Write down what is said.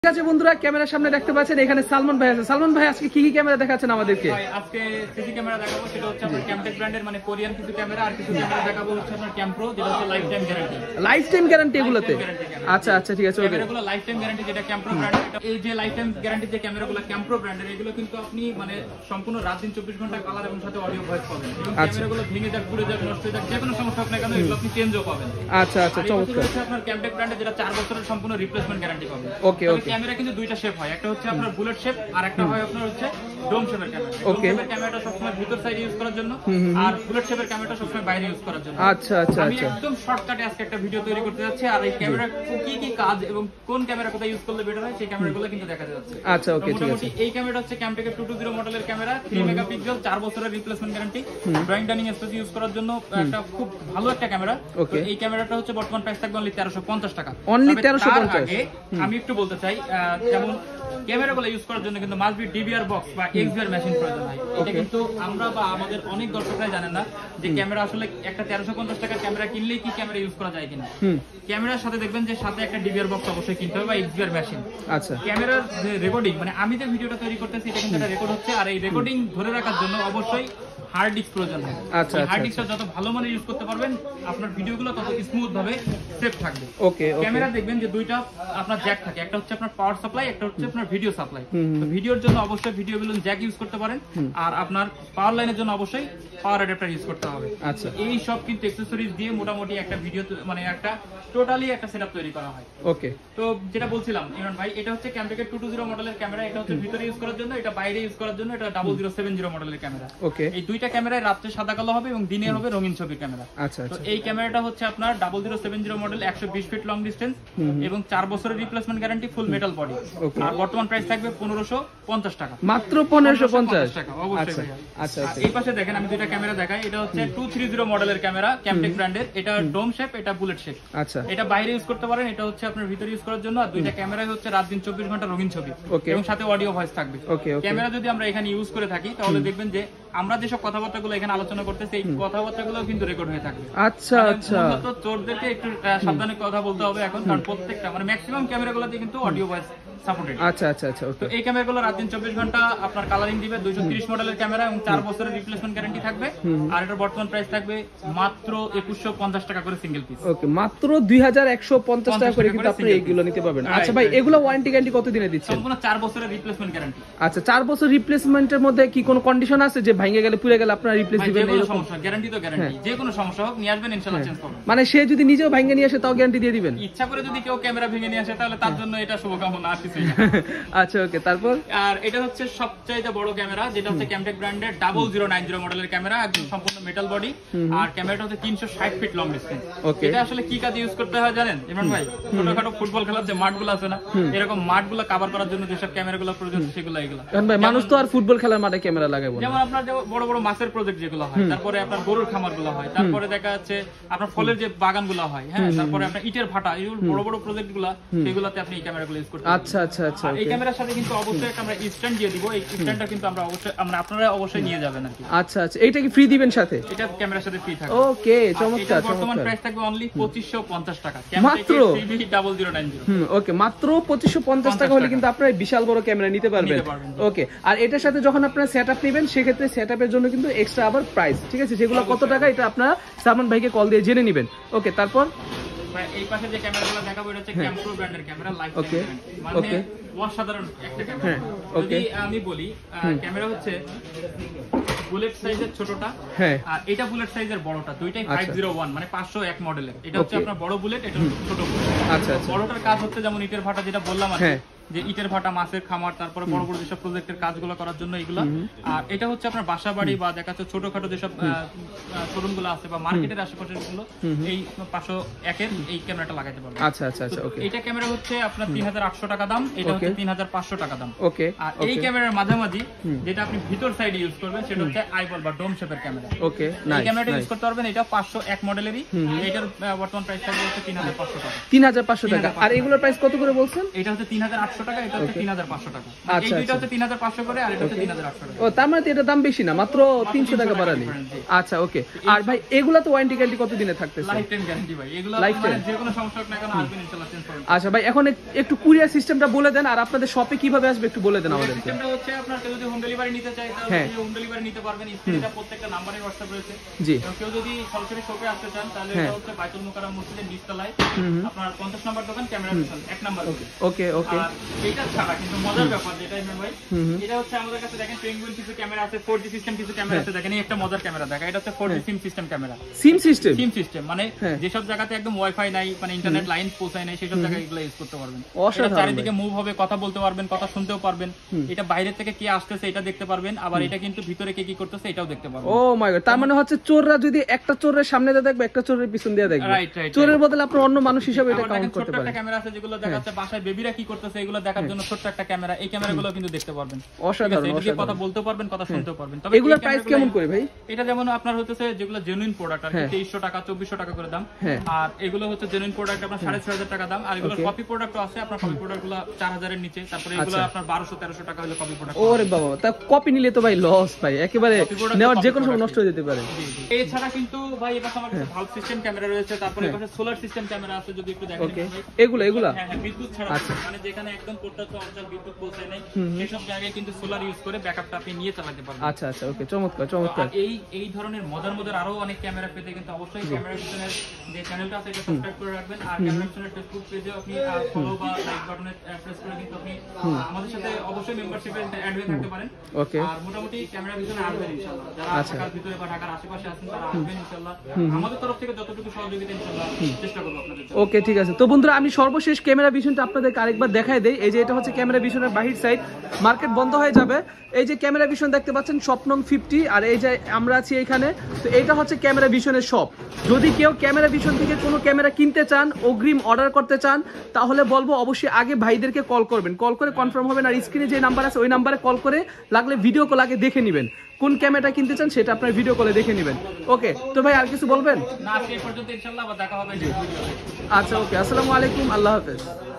ঠিক আছে বন্ধুরা, ক্যামেরার সামনে দেখতে পাচ্ছেন এখানে সালমান ভাই আছে। সালমান ভাই আজকে কি কি ক্যামেরা দেখাচ্ছেন আমাদেরকে? আজকে সিসি ক্যামেরা দেখাবো, সেটা হচ্ছে আপনার ক্যামটেক ব্র্যান্ডের মানে কোরিয়ান কিছু ক্যামেরা, আর কিছু ক্যামেরা দেখাবো হচ্ছে আপনার ক্যামপ্রো, যেটা হচ্ছে life time guarantee. Life time guarantee এগুলোতে? আচ্ছা আচ্ছা ঠিক আছে, ওকে। ক্যামেরাগুলো লাইফ টাইম গ্যারান্টি, যেটা ক্যামপ্রো ব্র্যান্ডের। এই যে লাইফ টাইম গ্যারান্টি যে ক্যামেরাগুলো ক্যামপ্রো ব্র্যান্ডের, এগুলো কিন্তু আপনি মানে সম্পূর্ণ রাত দিন 24 ঘন্টা কালার এবং সাথে অডিও ভয়েস পাবেন। এবং ক্যামেরাগুলো ভেঙে যাক, পুড়ে যাক, নষ্ট হয়ে যাক, যে কোনো সমস্যা হোক না কেন এগুলো আপনি চেঞ্জও পাবেন। আচ্ছা আচ্ছা, চমৎকার। হচ্ছে আপনার ক্যামটেক ব্র্যান্ডের, যেটা 4 বছরের সম্পূর্ণ রিপ্লেসমেন্ট গ্যারান্টি পাবেন। ওকে ওকে। ক্যামেরা কিন্তু দুইটা শেপ হয়, একটা হচ্ছে আপনার বুলেট শেপ আর একটা হয় আপনার হচ্ছে ডোম শেপের ক্যামেরা। ওকে। ডোম শেপের ক্যামেরাটা সবসময় ভিতর সাইডে ইউজ করার জন্য, আর বুলেট শেপের ক্যামেরাটা সবসময় বাইরে ইউজ করার জন্য। আচ্ছা আচ্ছা আমি আচ্ছা, একদম শর্টকাটে আজকে একটা ভিডিও তৈরি করতে যাচ্ছি, আর এই ক্যামেরা কি কি কাজ এবং কোন ক্যামেরা কোথায় ইউজ করলে বেটার হয় সেই ক্যামেরাগুলো কিন্তু দেখাতে যাচ্ছে। আচ্ছা ওকে ঠিক আছে। এই ক্যামেরাটা হচ্ছে ক্যামটেকের 220 মডেলের ক্যামেরা, 3 মেগাপিক্সেল, 4 বছরের replacement guarantee, drawing dining space use করার জন্য একটা খুব ভালো একটা ক্যামেরা। তো এই ক্যামেরাটা হচ্ছে বর্তমান প্রাইস থাকবে অনলি 1350 টাকা। অনলি 1350? আমি একটু বলতে চাই, যেমন ক্যামেরাগুলো ইউজ করার জন্য কিন্তু মাস্ট বি ডিভিআর বক্স বা এক্সভিআর মেশিন প্রয়োজন হয়। এটা কিন্তু আমরা বা আমাদের অনেক দর্শকরাই জানেন না যে ক্যামেরা আসলে একটা 1350 টাকার ক্যামেরা কিনলেই কি ক্যামেরা ইউজ করা যায় কিনা। ক্যামেরার সাথে দেখবেন যে সাথে একটা ডিভিআর বক্স অবশ্যই কিনতে হবে বা এক্সভিআর মেশিন। আচ্ছা, ক্যামেরার যে রেকর্ডিং, মানে আমি যে ভিডিওটা তৈরি করতেছি এটা কিন্তু একটা রেকর্ড হচ্ছে, আর এই রেকর্ডিং ধরে রাখার জন্য অবশ্যই হার্ড ডিস্ক প্রয়োজন হয়। আচ্ছা, হার্ড ডিস্কটা যত ভালো মানে ইউজ করতে পারবেন, আপনার ভিডিওগুলো তত স্মুথ ভাবে সেভ থাকবে। ওকে ওকে। ক্যামেরা দেখবেন যে দুইটা আপনার জ্যাক থাকে, একটা হচ্ছে আপনার পাওয়ার সাপ্লাই, একটা হচ্ছে আপনার ভিডিও সাপ্লাই। তো ভিডিওর জন্য অবশ্যই ভিডিও বিলুন জ্যাক ইউজ করতে পারেন, আর আপনার পাওয়ার লাইনের জন্য অবশ্যই পাওয়ার অ্যাডাপ্টার ইউজ করতে হবে। আচ্ছা, এই সব কিন্তু অ্যাকসেসরিজ দিয়ে মোটামুটি একটা ভিডিও মানে একটা টোটালি একটা সেটআপ তৈরি করা হয়। ওকে। তো যেটা বলছিলাম ইমরান ভাই, এটা হচ্ছে ক্যামটেকের 220 মডেলের ক্যামেরা। এটা হচ্ছে ভিতরে ইউজ করার জন্য, এটা বাইরে ইউজ করার জন্য। এটা 0070 মডেলের ক্যামেরা। ওকে। এই দুইটা ক্যামেরায় রাত্রে সাদা কালো হবে এবং দিনে হবে রঙিন ছবির ক্যামেরা। আচ্ছা তো আচ্ছা, এই ক্যামেরাটা হচ্ছে আপনার 0070 মডেল, 120 ফিট লং ডিসটেন্স এবং 4 বছরের replacement guarantee, full metal body. আর বর্তমান প্রাইস থাকবে 1550 টাকা। মাত্র 1550 টাকা অবশ্যই। আচ্ছা আচ্ছা, এই পাশে দেখেন আমি দুইটা ক্যামেরা দেখাই। এটা হচ্ছে 230 মডেলের ক্যামেরা, ক্যামটেক ব্র্যান্ডের। এটা ডোম শেপ, এটা বুলেট শেপ। আচ্ছা, এটা বাইরে ইউজ করতে পারেন, এটা হচ্ছে আপনার ভিতরে ইউজ করার জন্য। আর দুইটা ক্যামেরাই হচ্ছে রাত দিন 24 ঘন্টা রঙিন ছবি এবং সাথে অডিও ভয়েস থাকবে। ক্যামেরা যদি আমরা এখানে ইউজ করে থাকি তাহলে দেখবেন যে আমরা যেসব কথাবার্তাগুলো এখানে আলোচনা করতেছি এই কথাবার্তাগুলো কিন্তু রেকর্ড হয়ে থাকবে। আচ্ছা আচ্ছা, তো চোরদেরকে একটু সাবধানে কথা বলতে হবে এখন, কারণ প্রত্যেকটা মানে ম্যাক্সিমাম ক্যামেরাগুলোতে কিন্তু অডিও ভয়েস সাপোর্টেড। আচ্ছা আচ্ছা আচ্ছা, তো এই ক্যামেরাগুলো রাত দিন 24 ঘন্টা আপনার কালারিং দিবে। 230 মডেলের ক্যামেরা এবং 4 বছরের রিপ্লেসমেন্ট গ্যারান্টি থাকবে। আর এটার বর্তমান প্রাইস থাকবে মাত্র 2150 টাকা করে সিঙ্গেল পিস। ওকে, মাত্র 2150 টাকা করে কিন্তু আপনি এইগুলো নিতে পারবেন। আচ্ছা ভাই, এগুলো ওয়ারেন্টি গ্যারান্টি কত দিনে দিচ্ছেন? সম্পূর্ণ 4 বছরের রিপ্লেসমেন্ট গ্যারান্টি। আচ্ছা, 4 বছর রিপ্লেসমেন্টের মধ্যে কি কোনো কন্ডিশন আছে যে ভেঙে গেলে পুড়ে গেলে আপনারা রিপ্লেস দিবেন? এই সমস্যা গ্যারান্টি তো গ্যারান্টি, যে কোনো সমস্যা হোক নিয়ে আসবেন, ইনশাআল্লাহ চেঞ্জ করবেন। মানে সে যদি নিজেও ভেঙে নিয়ে আসে তাও গ্যারান্টি দিয়ে দিবেন? ইচ্ছা করে যদি কেউ ক্যামেরা ভেঙে নিয়ে আসে তাহলে তার জন্য এটা শুভকামনা, আর কিছুই না। আচ্ছা ওকে, তারপর? আর এটা হচ্ছে সবচেয়ে বড় ক্যামেরা, যেটা হচ্ছে ক্যামটেক ব্র্যান্ডের 0090 মডেলের ক্যামেরা, একদম সম্পূর্ণ মেটাল বডি। আর ক্যামেরাটা হচ্ছে 360 ফিট লং ডিসটেন্স। এটা আসলে কি কাজে ইউজ করতে হয় জানেন ইমরান ভাই? ছোটখাটো ফুটবল খেলার যে মাঠগুলো আছে না, এরকম মাঠগুলো কভার করার জন্য যেসব ক্যামেরাগুলো প্রয়োজন সেগুলো এগুলো। ভাই মানুষ তো আর ফুটবল খেলার মাঠে ক্যামেরা লাগাবে না। যেমন আপনার যে বড় বড় মাছের প্রজেক্ট যেগুলো হয়, তারপরে আপনার গরুর খামারগুলো হয়, তারপরে দেখা যাচ্ছে আপনার ফলের যে বাগানগুলো হয়, হ্যাঁ, তারপরে আপনার ইটের ভাটা, এই বড় বড় প্রজেক্টগুলো সেগুলোতে আপনি এই ক্যামেরাগুলো ইউজ করতে পারেন। আচ্ছা আচ্ছা আচ্ছা, এই ক্যামেরার সাথে কিন্তু অবশ্যই একটা আমরা স্ট্যান্ড দিয়ে দিব। এই স্ট্যান্ডটা কিন্তু আমরা অবশ্যই আপনারা অবশ্যই নিয়ে যাবেন আর কি। আচ্ছা আচ্ছা, এইটা কি ফ্রি দিবেন সাথে? এটা ক্যামেরার সাথে ফ্রি থাকবে। ওকে, চমৎকার। বর্তমান প্রাইস থাকবে অনলি 2550 টাকা। মাত্র 0090। ওকে, মাত্র 2550 টাকা হলে কিন্তু আপনারা বিশাল বড় ক্যামেরা নিতে পারবেন। ওকে, আর এটার সাথে যখন আপনারা সেটআপ নেবেন সেক্ষেত্রে সেটআপের জন্য কিন্তু এক্সট্রা আবার প্রাইস, ঠিক আছে? সেগুলো কত টাকা এটা আপনারা সালমান ভাইকে কল দিয়ে জেনে নেবেন। ওকে, তারপর এই পাশে যে ক্যামেরাগুলো দেখাবো এটা হচ্ছে ক্যামপ্রো ব্র্যান্ডের ক্যামেরা, লাইফ ওকে মানে অসাধারণ একটা ক্যামেরা। যদি আমি বলি ক্যামেরা হচ্ছে বুলেট সাইজের ছোটটা, হ্যাঁ, আর এটা বুলেট সাইজের বড়টা, দুইটাই 501 মানে 501 মডেলের। এটা হচ্ছে আপনার বড় বুলেট, এটা হচ্ছে ছোট বুলেট। আচ্ছা আচ্ছা, বড়টার কাজ হচ্ছে যেমন ইটের ভাটা যেটা বললাম আর যে ইটের ভাটা, মাছের খামার, তারপরে বড় বড় যেসব প্রজেক্টের কাজগুলো করার জন্য এগুলা। আর এটা হচ্ছে আপনার বাসা বাড়ি বা দেখা যাচ্ছে ছোটখাটো যেসব শোরুম গুলো আছে বা মার্কেটের আশেপাশের গুলো এই 501 এর এই ক্যামেরাটা লাগাইতে পারবেন। আচ্ছা আচ্ছা আচ্ছা, ওকে। এটা ক্যামেরা হচ্ছে আপনার 3800 টাকা দাম, এটা হচ্ছে 3500 টাকা দাম। ওকে। আর এই ক্যামেরার মাঝামাঝি যেটা আপনি ভিতর সাইডে ইউজ করবেন সেটা হচ্ছে আইবল বা ডোম শেপের ক্যামেরা। ওকে, এই ক্যামেরাটা ইউজ করতে পারবেন। এটা 501 মডেলেরই। এটার বর্তমান প্রাইস থাকবে হচ্ছে 3500 টাকা। 3500 টাকা। আর এগুলোর প্রাইস কত করে বলছেন? এটা হচ্ছে 3800 3,500 টাকা, এটা হচ্ছে 3,500 টাকা। এই দুইটা হচ্ছে 3,500 করে, আর এটা হচ্ছে 3,800 টাকা। ও তার মানে এটা দাম বেশি না, মাত্র 300 টাকা বাড়ানি। আচ্ছা ওকে। আর ভাই এগুলা তো ওয়ারেন্টি গ্যারান্টি কত দিনে থাকতেছে? লাইফ টাইম গ্যারান্টি ভাই, এগুলো মানে যে কোনো সমস্যা হোক না কেন আসবেন ইনশাআল্লাহ চেঞ্জ করবেন। আচ্ছা ভাই এখন একটু কুরিয়ার সিস্টেমটা বলে দেন, আর আপনাদের শপে কিভাবে আসবে একটু বলে দেন আমাদের। সিস্টেমটা হচ্ছে আপনার কেউ যদি হোম ডেলিভারি নিতে চায় তাহলে হোম ডেলিভারি নিতে পারবেন। স্ক্রিনে প্রত্যেকটা নাম্বারে WhatsApp রয়েছে। জি। কেউ যদি সরাসরি শপে আসতে চান তাহলে এটা হচ্ছে বাইতুল মুকাররম মসজিদের নিচতলায় আপনার 50 নম্বর দোকান, Camera Vision 1 number. Okay okay. আর এটা ছাড়া কিন্তু মজার ব্যাপার যেটা ইমরান ভাই, এটা হচ্ছে আমাদের কাছে দেখেন পেঙ্গুইন কিছু ক্যামেরা আছে, 4G সিস্টেম কিছু ক্যামেরা আছে। দেখেন এই একটা মজার ক্যামেরা দেখা, এটা হচ্ছে 4G SIM system camera. SIM system? SIM system মানে যেসব জায়গাতে একদম ওয়াইফাই নাই, মানে ইন্টারনেট লাইন পৌঁছায় নাই, সেসব জায়গায় এগুলো ইউজ করতে পারবেন। এটা চারিদিকে মুভ হবে, কথা বলতে পারবেন, কথা শুনতেও পারবেন। এটা বাইরে থেকে কে আসতেছে এটা দেখতে পারবেন, আবার এটা কিন্তু ভিতরে কে কি করতেছে এটাও দেখতে পারবেন। ও মাই গড, তার মানে হচ্ছে চোররা যদি একটা চোরের সামনে দিয়ে দেখবে, একটা চোরের পিছন দিয়ে দেখবে, চোরের বদলে আপনি অন্য মানুষ হিসেবে এটা কাউন্ট করতে পারেন। ছোট একটা ক্যামেরা আছে যেগুলো দেখাচ্ছে বাসায় বেবিরা কি করতেছে এগুলো দেখার জন্য ছোট একটা ক্যামেরা, এই ক্যামেরাগুলো কিন্তু দেখতে পারবেন। অসাধারণ, অসাধারণ। কথা বলতে পারবেন, কথা শুনতেও পারবেন। তবে এগুলোর প্রাইস কেমন করে ভাই? এটা যেমন আপনার হচ্ছে যেগুলো জেনুইন প্রোডাক্ট আর 2300 টাকা 2400 টাকা করে দাম, আর এগুলো হচ্ছে জেনুইন প্রোডাক্ট আপনার 6500 টাকা দাম। আর এগুলো কপি প্রোডাক্টও আছে, আপনার কপি প্রোডাক্টগুলো 4000 এর নিচে। তারপরে এগুলো আপনার 1200-1300 টাকা হলো কপি প্রোডাক্ট। ওরে বাবা, তা কপি নিলে তো ভাই লস ভাই, একেবারে নেওয়ার যে কোনো সময় নষ্ট হয়ে যেতে পারে। এছাড়া কিন্তু ভাই এবার আমার কাছে ভালভ সিস্টেম ক্যামেরা রয়েছে, তারপরে এপাশে সোলার সিস্টেম ক্যামেরা আছে, যদি একটু দেখেন ভাই। এগুলা হ্যাঁ বিদ্যুৎ ছাড়া, মানে যেখানে একদম পর্যাপ্ত অঞ্চল বিদ্যুৎ পৌঁছায় নাই সেসব জায়গায় কিন্তু সোলার ইউজ করে ব্যাকআপটা আপনি নিয়ে চালাতে পারবেন। আচ্ছা আচ্ছা ওকে, চমৎকার চমৎকার। এই ধরনের মজার আরো অনেক ক্যামেরা পেতে কিন্তু অবশ্যই ক্যামেরা ভিশনের যে চ্যানেলটা আছে এটা সাবস্ক্রাইব করে রাখবেন, আর ক্যামেরা ভিশনের ফেসবুক পেজে আপনি ফলো বা লাইক বাটনে প্রেস করে কিন্তু আপনি আমাদের সাথে অবশ্যই মেম্বারশিপে অ্যাড হয়ে থাকতে পারেন। ওকে। আর মোটামুটি ক্যামেরা ভিশনে আসবেন ইনশাআল্লাহ, যারা ঢাকার ভিতরে বা ঢাকার আশেপাশে আছেন তারা আসবেন ইনশাআল্লাহ। আমাদের তরফ থেকে যতটুকু সহযোগিতা ইনশাআল্লাহ চেষ্টা করব আপনাদের জন্য। ওকে ঠিক আছে। তো বন্ধুরা আমি সর্বশেষ ক্যামেরা ভিশনটা আপনাদেরকে আরেকবার দেখায় দেই। এই যে এটা হচ্ছে ক্যামেরা ভিশনের বাহির সাইড, মার্কেট বন্ধ হয়ে যাবে। এই যে ক্যামেরা ভিশন দেখতে পাচ্ছেন শপ নং 50, আর এই যে আমরা আছি এখানে। তো এইটা হচ্ছে ক্যামেরা ভিশনের শপ। যদি কেউ ক্যামেরা ভিশন থেকে কোনো ক্যামেরা কিনতে চান, অগ্রিম অর্ডার করতে চান, তাহলে বলবো অবশ্যই আগে ভাইদেরকে কল করবেন, কল করে কনফার্ম হবেন। আর স্ক্রিনে যে নাম্বার আছে ওই নাম্বারে কল করে লাগলে ভিডিও কল আগে দেখে নেবেন, কোন ক্যামেরাটা কিনতে চান সেটা আপনার ভিডিও কলে দেখে নেবেন। ওকে, তো ভাই আর কিছু বলবেন? না, আজকে পর্যন্ত ইনশাআল্লাহ আবার দেখা হবে। আচ্ছা ওকে, আসসালামু আলাইকুম, আল্লাহ হাফেজ।